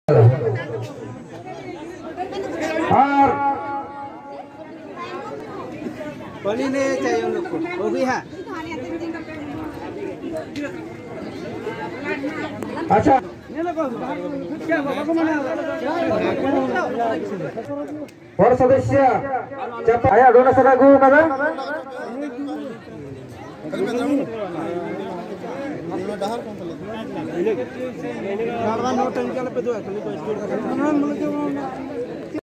और पानी नहीं चाहिए उन लोग को, वो भी है। अच्छा और सदस्य आया दोनों सदा गु कदा नोट पे दो